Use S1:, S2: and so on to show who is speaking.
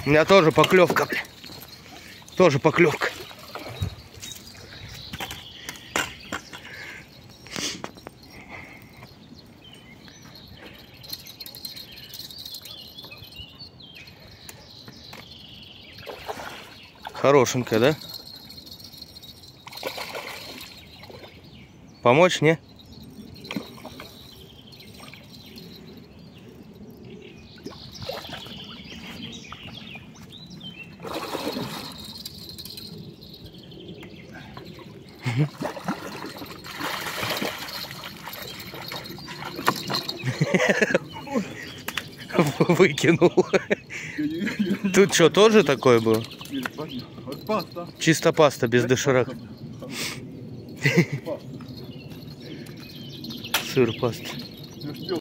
S1: У меня тоже поклевка, бля. Тоже поклевка. Хорошенькая, да? Помочь, не? Выкинул. Тут что, тоже такое было? Чисто паста, без доширак. Сыр паста.